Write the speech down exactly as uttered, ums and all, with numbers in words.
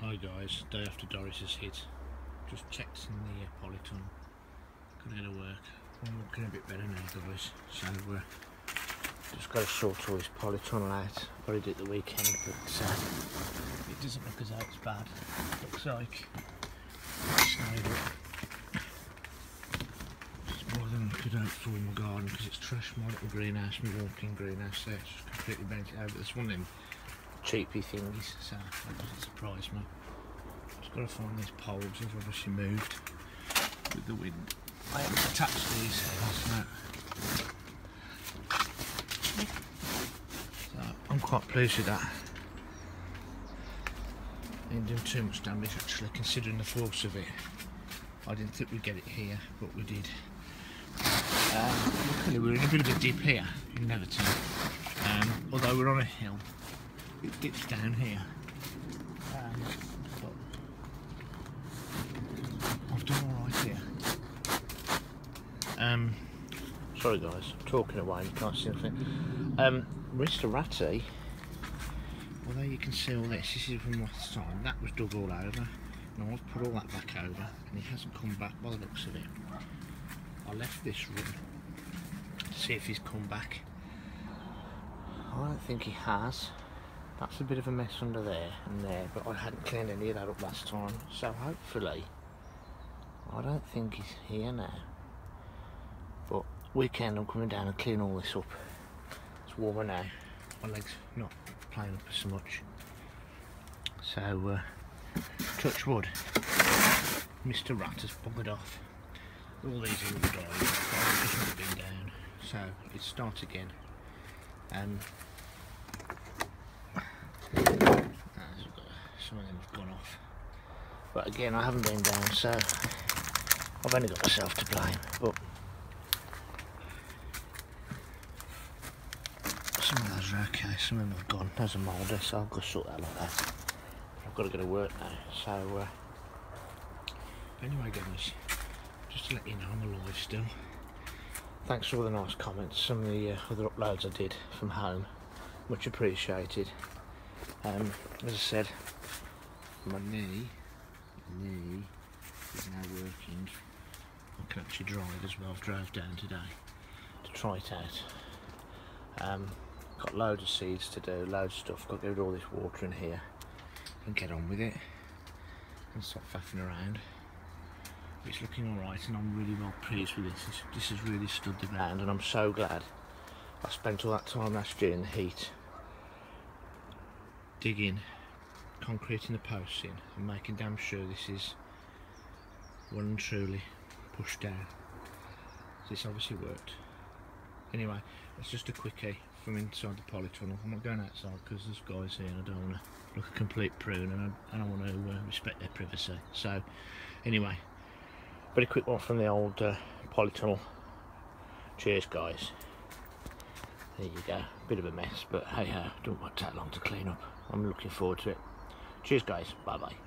Hi guys, day after Doris has hit. Just checked in the uh, polytunnel. Gonna go to work. I'm looking a bit better now guys. So we're just got to sort all this polytunnel out. Probably did it the weekend, but uh, it doesn't look as though it's bad. It looks like it's snowed up. It's more than I could hope for in my garden because it's trashed my little greenhouse, my walking greenhouse there. It's just completely bent it over. It's one of them cheapy thingies, so that doesn't surprise me. Just got to find these poles, they've obviously moved with the wind. I haven't attached these last night. So I'm quite pleased with that. Ain't doing too much damage actually, considering the force of it. I didn't think we'd get it here, but we did. Um, luckily we're in a bit of a dip here in Netherton. Um, although we're on a hill, it dips down here. Um, but I've done alright here. Um, sorry guys, I'm talking away, you can't see anything. Um, Mister Ratty, although you can see all this, this is from last time, that was dug all over. Now I've put all that back over and he hasn't come back by the looks of it. I left this run to see if he's come back. I don't think he has. That's a bit of a mess under there and there, but I hadn't cleaned any of that up last time, so hopefully, I don't think he's here now. But weekend I'm coming down and clean all this up. It's warmer now, my legs not playing up as much. So, uh, touch wood, Mister Rat has buggered off. All these are all died, I should have been down, so it starts again. Um, some of them have gone off, but again I haven't been down, so I've only got myself to blame. But some of those are okay, some of them have gone. There's a moulder, so I'll go sort that like that. I've got to go to work now, so uh, anyway guys, just to let you know I'm alive still. Thanks for all the nice comments, some of the uh, other uploads I did from home, much appreciated. Um, as I said, my knee, knee is now working. I can actually drive as well. I've drove down today to try it out. Um, got loads of seeds to do, loads of stuff. Got to get rid of all this water in here and get on with it and stop faffing around. It's looking alright and I'm really well pleased with this. this. This has really stood the ground and I'm so glad I spent all that time last year in the heat digging, concreting the posts in and making damn sure this is well and truly pushed down. This obviously worked. Anyway, it's just a quickie from inside the polytunnel. I'm not going outside because there's guys here and I don't want to look a complete prune and I, and I want to uh, respect their privacy. So anyway, very quick one from the old uh, polytunnel. Cheers guys. There you go, bit of a mess, but hey ho, don't want to take long to clean up. I'm looking forward to it. Cheers guys, bye bye.